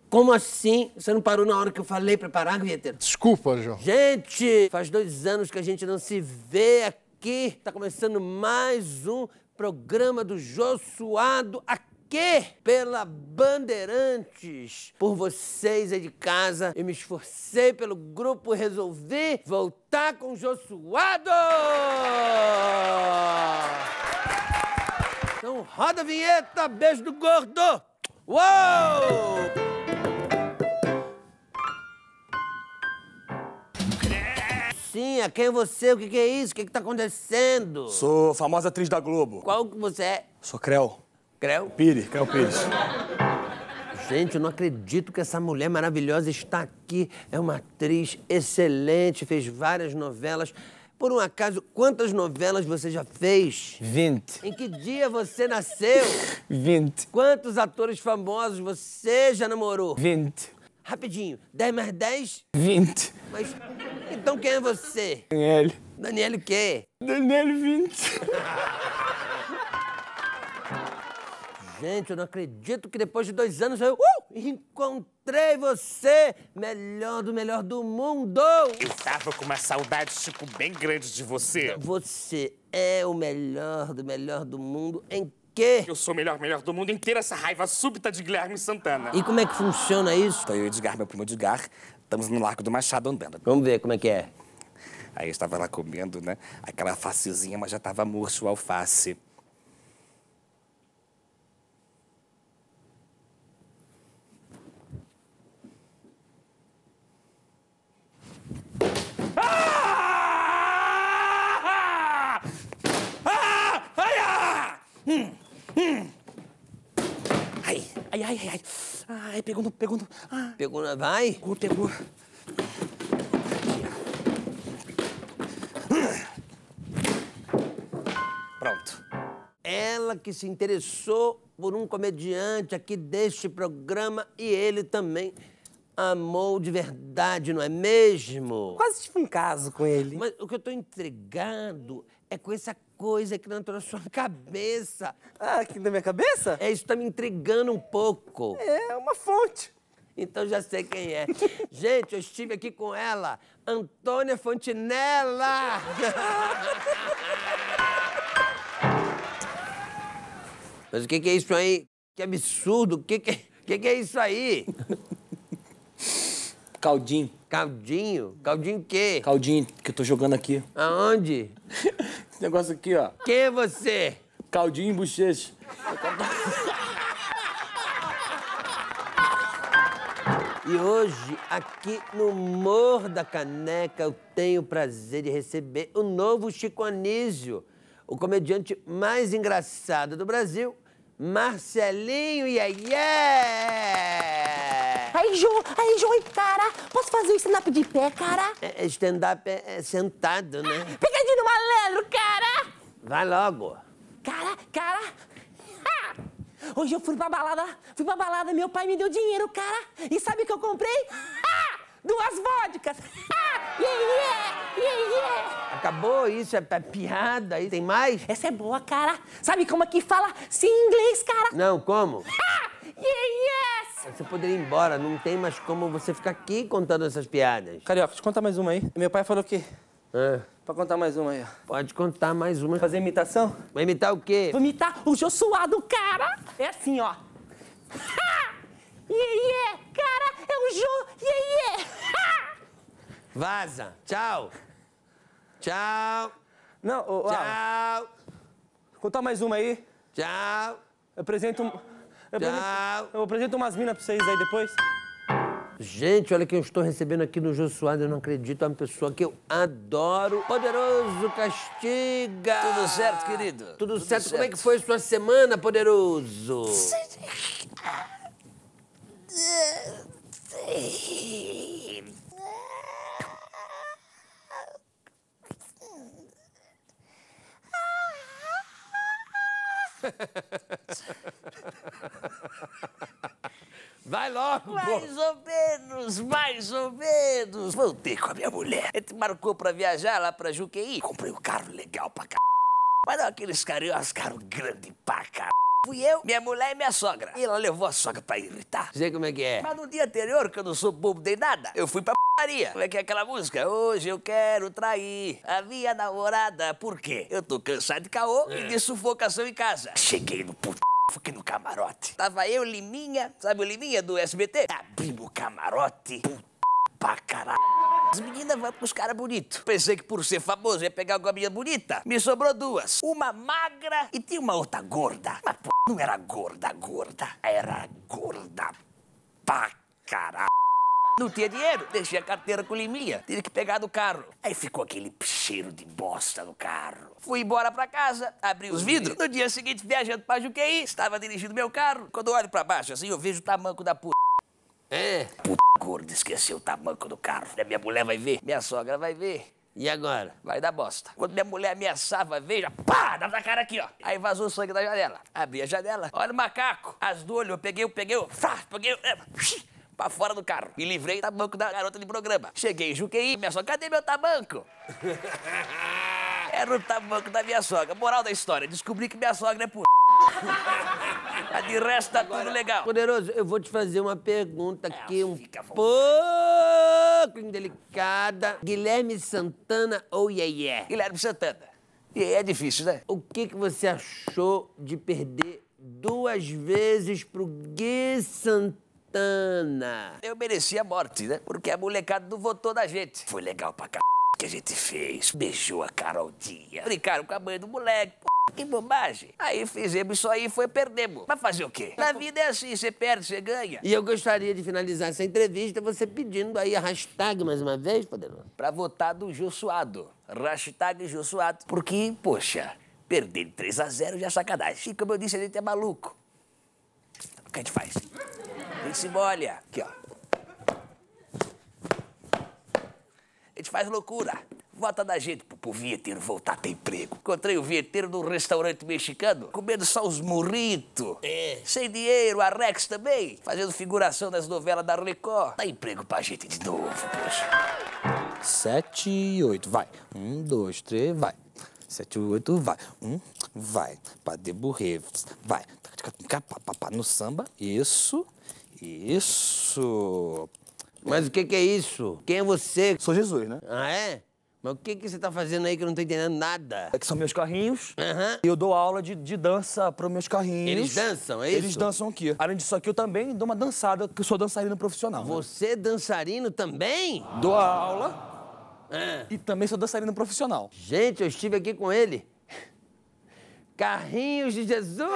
Como assim? Você não parou na hora que eu falei pra parar, Vitor? Desculpa, João. Gente, faz 2 anos que a gente não se vê aqui. Tá começando mais um programa do Jô Suado aqui pela Bandeirantes. Por vocês aí de casa, eu me esforcei pelo grupo, resolvi voltar com o Jô Suado! Então roda a vinheta, beijo do gordo! Uou! Sim, quem é você? O que é isso? O que tá acontecendo? Sou famosa atriz da Globo. Qual que você é? Sou Creu. Creu? Creu Pires. Gente, eu não acredito que essa mulher maravilhosa está aqui. É uma atriz excelente, fez várias novelas. Por um acaso, quantas novelas você já fez? 20. Em que dia você nasceu? 20. Quantos atores famosos você já namorou? 20. Rapidinho, 10 mais 10? 20. Mas, então quem é você? Daniel. Daniel o quê? Daniel 20. Gente, eu não acredito que depois de 2 anos eu encontrei você, melhor do mundo! Eu tava com uma saudade, tipo, bem grande de você. Você é o melhor do mundo em quê? Eu sou o melhor do mundo inteiro, essa raiva súbita de Guilherme Santana. E como é que funciona isso? Então eu e o Edgar, meu primo Edgar, estamos no Largo do Machado andando. Vamos ver como é que é. Aí eu estava lá comendo, né? Aquela facezinha, mas já tava murcho o alface. Ai, pegou no... Pegou na... Vai? Pegou. Pronto. Ela que se interessou por um comediante aqui deste programa e ele também amou de verdade, não é mesmo? Quase tive um caso com ele. Mas o que eu tô intrigado é com essa coisa que entrou na sua cabeça. Ah, aqui na minha cabeça? É, isso tá me intrigando um pouco. É uma fonte. Então já sei quem é. Gente, eu estive aqui com ela, Antônia Fontinella! Mas o que é isso aí? Que absurdo! O que é isso aí? Caldinho. Caldinho? Caldinho o quê? Caldinho que eu tô jogando aqui. Aonde? Esse negócio aqui, ó. Quem é você? Caldinho e bochecha. E hoje, aqui no Morro da Caneca, eu tenho o prazer de receber o novo Chico Anísio, o comediante mais engraçado do Brasil, Marcelinho Iaié! Aí, João, cara, posso fazer o stand-up de pé, cara? Stand-up é sentado, né? Pegadinho malandro, cara! Vai logo. Cara, hoje eu fui pra balada, meu pai me deu dinheiro, cara. E sabe o que eu comprei? 2 vodkas. Yeah. Acabou isso? É piada? Aí tem mais? Essa é boa, cara. Sabe como é que fala sim em inglês, cara? Não, como? Yes! Você poderia ir embora, não tem mais como você ficar aqui contando essas piadas. Carioca, deixa eu contar mais uma aí. Meu pai falou que... Ah, Pra contar mais uma aí, ó. pode contar mais uma. Fazer imitação? Vai imitar o quê? Vou imitar o Jô Suado, cara. É assim, ó. Cara, é o Jô, Vaza. Tchau. Tchau. Não, Tchau. contar mais uma aí. Tchau. Eu apresento... Tchau. Eu apresento umas minas pra vocês aí depois. Gente, olha quem eu estou recebendo aqui no Jô Suado, eu não acredito, é uma pessoa que eu adoro. Poderoso Castiga! Tudo certo, querido? Tudo certo. Como é que foi sua semana, Poderoso? Vai logo! Mais ou menos. Voltei com a minha mulher. A gente marcou pra viajar lá pra Juqueí. Comprei um carro legal pra c... Mas não aqueles carros grande pra c... Fui eu, minha mulher e minha sogra. E ela levou a sogra pra irritar. Sei como é que é. Mas no dia anterior, que eu não sou bobo nem nada, eu fui pra p***aria. Como é que é aquela música? Hoje eu quero trair a minha namorada. Por quê? Eu tô cansado de caô e de sufocação em casa. Cheguei no puto, fiquei no camarote. Tava eu, Liminha, sabe o Liminha do SBT? Abrimos o camarote, puta pra caralho. As meninas vão pros caras bonitos. Pensei que por ser famoso ia pegar alguma menina bonita. Me sobrou duas. Uma magra e tinha uma outra gorda. Mas pô, não era gorda, era gorda pra caralho. Não tinha dinheiro, deixei a carteira com o Liminha. Tive que pegar do carro. Aí ficou aquele cheiro de bosta no carro. Fui embora pra casa, abri os vidros. No dia seguinte, viajando pra Juqueí, estava dirigindo meu carro. Quando eu olho pra baixo, assim, eu vejo o tamanco da puta. É. Puta gorda, esqueceu o tamanco do carro. Minha mulher vai ver, minha sogra vai ver. E agora? Vai dar bosta. Quando minha mulher ameaçava, veja, pá, dava na cara aqui, ó. Aí vazou sangue da janela. Abri a janela, olha o macaco. As do olho, eu peguei, pra fora do carro. Me livrei do tamanco da garota de programa. Cheguei em Juqueí, minha sogra, cadê meu tamanco? Era o tamanco da minha sogra. Moral da história, descobri que minha sogra é puta. Mas de resto tá tudo legal. Poderoso, eu vou te fazer uma pergunta aqui fica à pouco indelicada. Guilherme Santana ou Yeye? Guilherme Santana. E é difícil, né? O que você achou de perder 2 vezes pro Gui Santana? Eu merecia a morte, né? Porque a molecada não votou na gente. Foi legal pra c... que a gente fez. Beijou a Carol Dias. Brincaram com a mãe do moleque. Que bobagem. Aí fizemos isso aí e perdemos. Mas fazer o quê? Na vida é assim, você perde, você ganha. E eu gostaria de finalizar essa entrevista você pedindo aí a hashtag mais uma vez, Poderoso. Pra votar do Jô Suado. Hashtag Jô Suado. Porque, poxa, perder de 3-0 já é sacanagem. E como eu disse, a gente é maluco. O que a gente faz? A gente se molha. Aqui, ó. A gente faz loucura. Vota da gente pro vinheteiro voltar a ter emprego. Encontrei o vinheteiro num restaurante mexicano, comendo só os murritos. Sem dinheiro, a Rex também, fazendo figuração nas novelas da Record. Dá emprego pra gente de novo, poxa. 7 e 8, vai. 1, 2, 3, vai. 7 e 8, vai. Vai. Pra deburrer, vai. No samba, isso. Mas o que é isso? Quem é você? Sou Jesus, né? Ah, é? Mas o que você tá fazendo aí que eu não tô entendendo nada? É que são meus carrinhos. Aham. E eu dou aula de dança para meus carrinhos. Eles dançam, é isso? Eles dançam aqui. Além disso aqui, eu também dou uma dançada, que eu sou dançarino profissional. Né? Você é dançarino também? Dou a aula e também sou dançarino profissional. Gente, eu estive aqui com ele. Carrinhos de Jesus!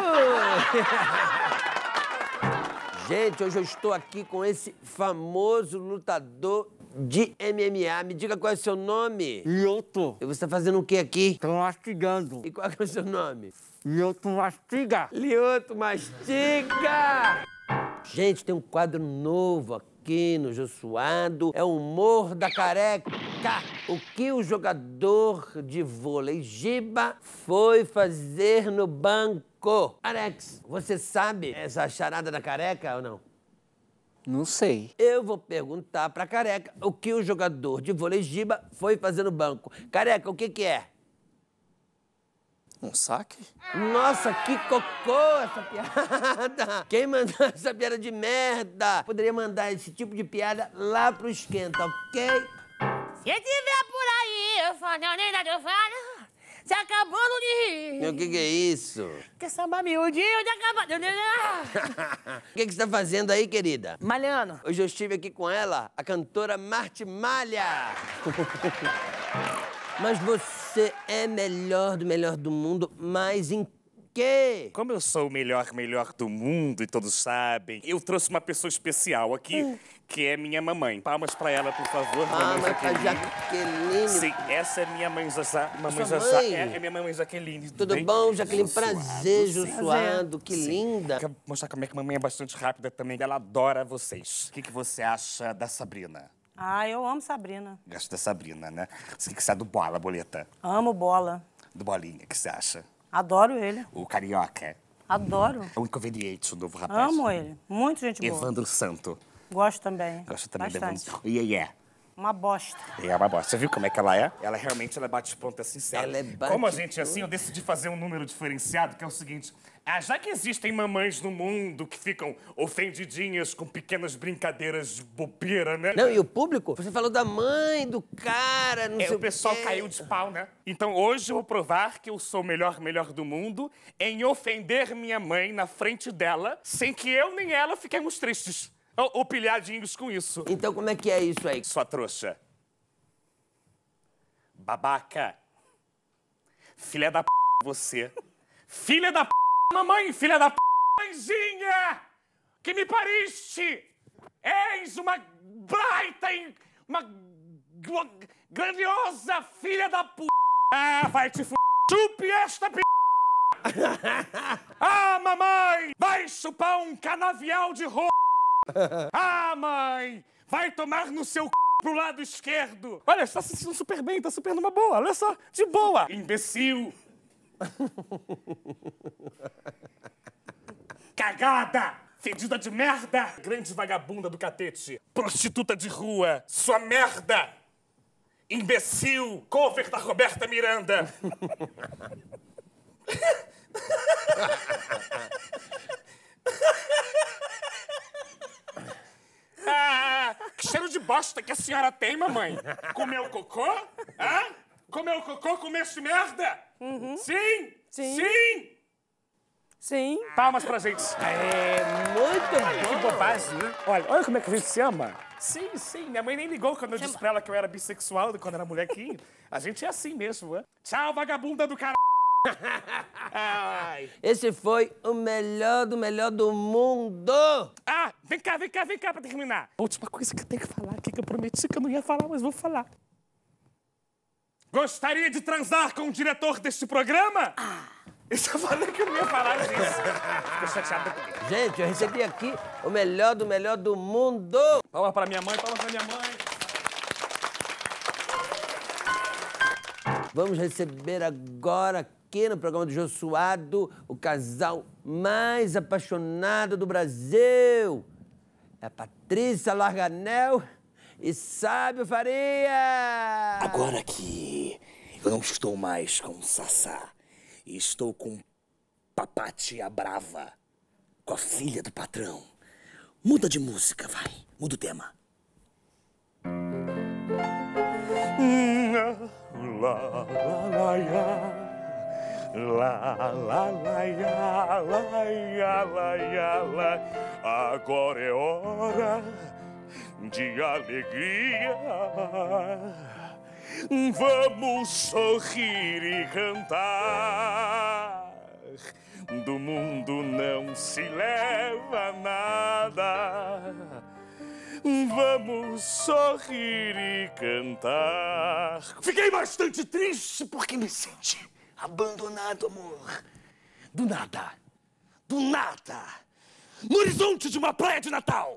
Gente, hoje eu estou aqui com esse famoso lutador de MMA. Me diga qual é o seu nome. Lioto, E você tá fazendo o que aqui? tô mastigando. E qual é o seu nome? Lioto mastiga. Lioto Mastiga! Gente, tem um quadro novo aqui no Jô Suado. É o Humor da Careca. O que o jogador de vôlei Giba foi fazer no banco? Alex, você sabe essa charada da Careca ou não? Não sei. Eu vou perguntar pra Careca o que o jogador de vôlei Giba foi fazer no banco. Careca, o que é? Um saque? Nossa, que cocô essa piada! Quem mandou essa piada de merda? Poderia mandar esse tipo de piada lá pro Esquenta, ok? Se tiver por aí, falando ainda eu falo, se acabando de rir. O que é isso? Que samba miudinho de acabar de rir. O que você tá fazendo aí, querida? Malhando. Hoje eu estive aqui com ela, a cantora Marte Malha. Mas você é melhor do mundo, mas em quê? Como eu sou o melhor do mundo e todos sabem, eu trouxe uma pessoa especial aqui, que é minha mamãe. Palmas pra ela, por favor. Ah, mamãe mas pra Jaqueline. Jaqueline. Sim, essa é minha mãe Zazá. Mamãe Sua Zazá mãe? é minha mamãe Jaqueline. Tudo bem? bom, Jaqueline? Suado, Prazer, Jô sim. Suado. Que Sim. linda. Quero mostrar como é que a mamãe é bastante rápida também. Ela adora vocês. O que você acha da Sabrina? Ah, eu amo Sabrina. Gosto da Sabrina, né? O que você acha do Bola, Boleta? Amo Bola. Do Bolinha, o que você acha? Adoro ele. O Carioca? Adoro. O Inconveniente, o novo rapaz. Amo ele. Muito gente boa. Evandro Santo. Gosto também. Gosto também Bastante. do Evandro. O Iê. Uma bosta. É uma bosta. Você viu como é que ela é? Ela realmente bate ponta sincera. Ela é Como a gente é assim, eu decidi fazer um número diferenciado, que é o seguinte. Já que existem mamães no mundo que ficam ofendidinhas com pequenas brincadeiras de bobeira, né? Não, e o público? Você falou da mãe, do cara, não sei O pessoal quê. caiu de pau, né? Então hoje eu vou provar que eu sou o melhor do mundo em ofender minha mãe na frente dela, sem que eu nem ela fiquemos tristes. Ou pilhadinhos com isso. Então como é que é isso aí? Sua trouxa. Babaca. Filha da p... você. Filha da p... mamãe. Filha da p... mãezinha. Que me pariste. És uma baita... uma grandiosa filha da p... vai te f... chupe esta p... mamãe. Vai chupar um canavial de ro... mãe! Vai tomar no seu c... pro lado esquerdo! Olha, você tá se sentindo super bem, tá super numa boa, olha só, de boa! Imbecil! Cagada! Fedida de merda! Grande vagabunda do catete! Prostituta de rua! Sua merda! Imbecil! Cover da Roberta Miranda! Que cheiro de bosta que a senhora tem, mamãe? Comeu cocô? Comeu cocô, comeste merda? Sim? Sim. Sim? Sim. Palmas pra gente. Muito Que bom. bobagem, né? Olha como é que a gente se ama. Sim, sim. Minha mãe nem ligou quando eu disse pra ela que eu era bissexual quando era molequinho. A gente é assim mesmo, né? Tchau, vagabunda do caralho. Ai. Esse foi o melhor do mundo. Vem cá pra terminar. A última coisa que eu tenho que falar aqui, que eu prometi que eu não ia falar, mas vou falar. Gostaria de transar com o diretor deste programa? Eu só falei que eu não ia falar disso. Ficou chateada comigo. Gente, eu recebi aqui o melhor do mundo. Palmas pra minha mãe, palmas pra minha mãe. Vamos receber agora aqui no programa do Jô Suado o casal mais apaixonado do Brasil. É a Patrícia Larganel e Sábio Faria. Agora que eu não estou mais com Sassá, e estou com Papatia Brava, com a filha do patrão. Muda de música, vai. Muda o tema. Agora é hora de alegria. Vamos sorrir e cantar. Do mundo não se leva nada. Vamos sorrir e cantar. Fiquei bastante triste porque me senti abandonado, amor. Do nada. No horizonte de uma praia de Natal.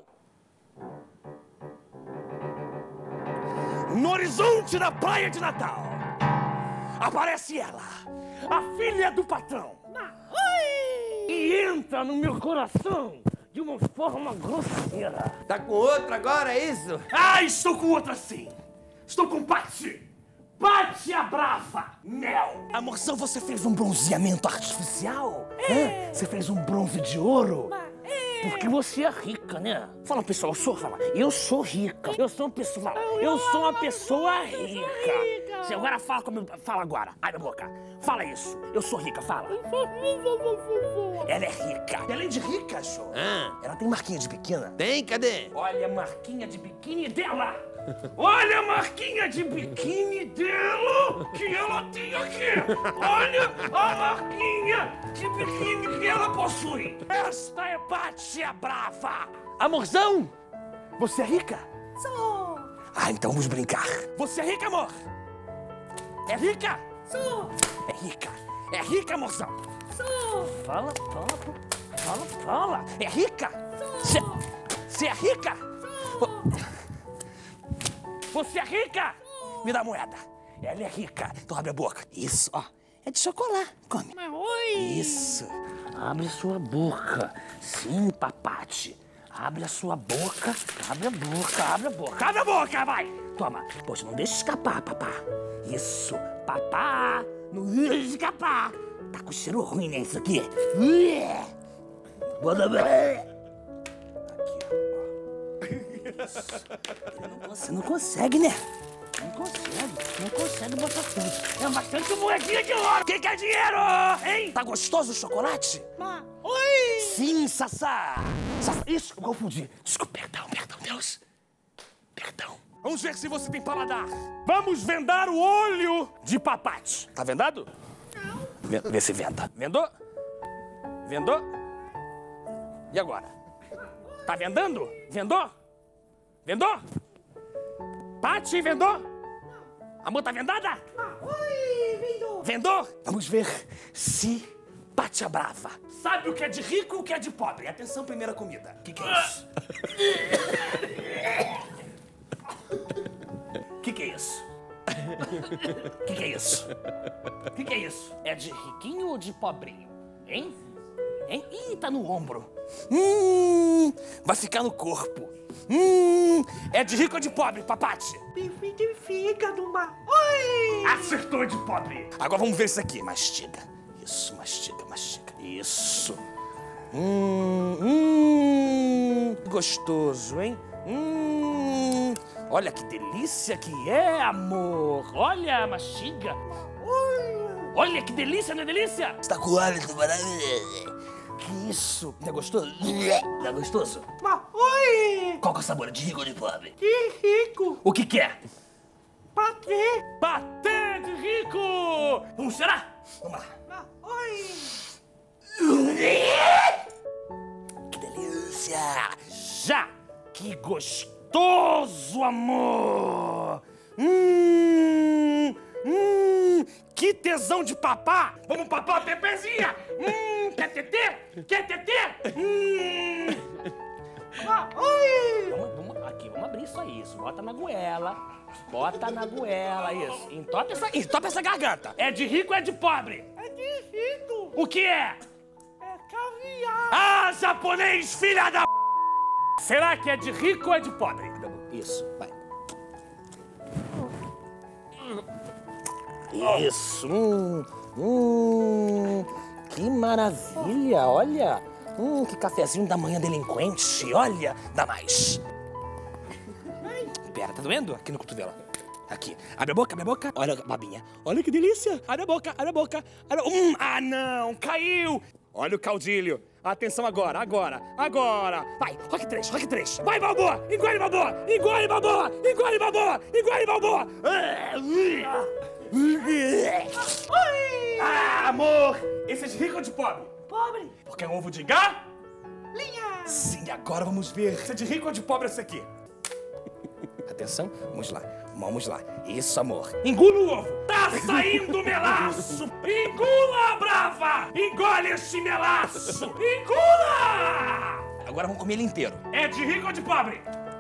No horizonte da praia de Natal, aparece ela, a filha do patrão. E entra no meu coração de uma forma grosseira. Tá com outra agora, é isso? Estou com outra sim. Estou com Paty. Paty a Brava. Mel. Amorzão, você fez um bronzeamento artificial? Você fez um bronze de ouro? Porque você é rica, né? Fala, pessoal, eu sou rica. Eu sou uma pessoa rica. Você agora fala agora. Abre a boca. Fala isso. Eu sou rica, fala. Ela é rica. E além de rica, show, ela tem marquinha de biquíni. Tem? Cadê? Olha a marquinha de biquíni dela. Olha a marquinha de biquíni dela que ela tem aqui. Olha a marquinha de biquíni que ela possui. Esta é Paty Brava. Amorzão, você é rica? Sou. Então vamos brincar. Você é rica, amor? É rica? Sou. É rica. É rica, amorzão. Sou. Fala. É rica? Você é rica? Você é rica? Me dá a moeda. Ela é rica. Então abre a boca. Isso, ó. É de chocolate. Come. Mas oi. Isso. Abre sua boca. Sim, Papaty. Abre a sua boca, abre a boca, abre a boca, abre a boca, vai! Toma. Poxa, não deixa escapar, papá. Isso, papá, não deixa escapar. Tá com cheiro ruim, né, isso aqui? Bota bem. Você não consegue, né? Não consegue botar tudo. É bastante moedinha de ouro. Quem quer dinheiro, hein? Tá gostoso o chocolate? Oi! Sim, Sassá. Sassá. Isso, eu confundi. Desculpa, perdão, Deus. Perdão. Vamos ver se você tem paladar. Vamos vendar o olho de papate. Tá vendado? Não. Vê se venda. Vendou? Vendou? E agora? Tá vendando? Vendou? Vendou? Pati, vendou? Amor, tá vendada? Oi, vendou! Vendou? Vamos ver se Pati a Brava sabe o que é de rico e o que é de pobre. Atenção, primeira comida. O que é isso? O que é isso? O que é isso? O que é isso? É de riquinho ou de pobrinho? Hein? Hein? Ih, tá no ombro. Vai ficar no corpo. É de rico ou de pobre, papate? Bife de fígado, oi! Acertou de pobre. Agora vamos ver isso aqui. Mastiga. Isso, mastiga. Isso. Gostoso, hein? Olha que delícia que é, amor. Olha, mastiga. Olha que delícia, não é delícia? Está com hálito maravilhoso. Que isso? Não é gostoso? Não é gostoso? Oi! Qual que é o sabor? De rico ou de pobre? De rico! O que é? Patê! Patê de rico! Vamos cheirar? Vamos lá. Oi! Que delícia! Já! Que gostoso, amor! Que tesão de papá! Vamos papar a Pepezinha! Quer tetê? Quer tetê? Oi! Vamos abrir isso aí, isso. Bota na goela, isso. Entope essa garganta. É de rico ou é de pobre? É de rico! O que é? É caviar! Ah, japonês, filha da... Será que é de rico ou é de pobre? Isso, vai. Isso, que maravilha, olha. Que cafezinho da manhã delinquente, olha. Dá mais. Pera, tá doendo? Aqui no cotovelo. Aqui. Abre a boca. Olha a babinha. Olha que delícia. Abre a boca. Ah, não, caiu. Olha o caudilho. Atenção agora. Vai, rock 3. Vai, Balboa. Engole, Balboa. Ah, amor. Esse é de rico ou de pobre? Pobre! Porque é um ovo de galinha. Linha! Sim, agora vamos ver se é de rico ou de pobre esse aqui. Atenção, vamos lá. Isso, amor. Engula o ovo. Tá saindo melaço. Engula, Brava. Engole esse melaço. Engula! Agora vamos comer ele inteiro. É de rico ou de pobre?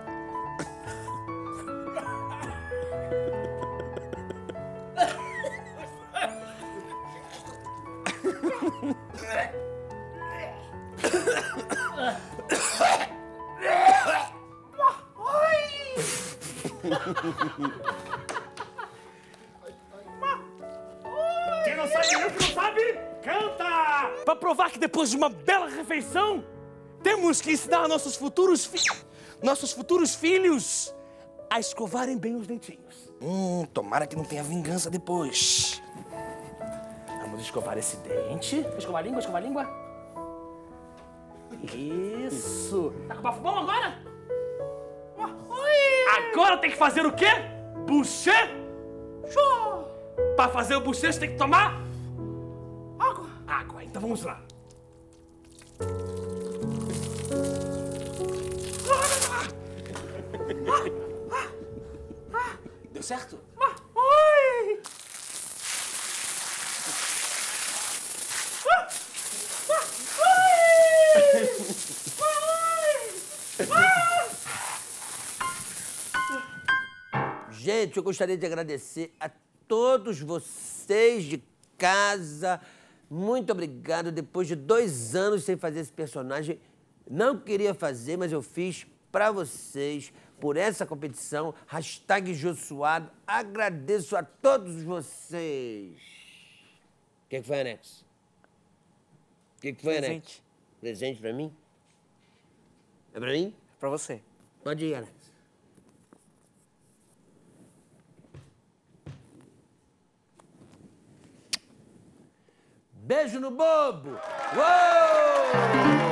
Quem não sabe, canta! Pra provar que depois de uma bela refeição, temos que ensinar nossos futuros filhos a escovarem bem os dentinhos. Tomara que não tenha vingança depois. Vamos escovar esse dente. Escovar a língua. Isso. Tá com bafo bom agora? Agora tem que fazer o quê? Bochecha. Pra fazer o bochecho tem que tomar? Água. Então vamos lá. Deu certo? Oi! Gente, eu gostaria de agradecer a todos vocês de casa. Muito obrigado. Depois de 2 anos sem fazer esse personagem, Não queria fazer, mas eu fiz pra vocês, por essa competição. Hashtag Josuado. Agradeço a todos vocês. O que foi, Alex? O que foi, Alex? Presente. Presente pra mim? É pra mim? Pra você. Pode ir, Alex. Beijo no bobo! Uou!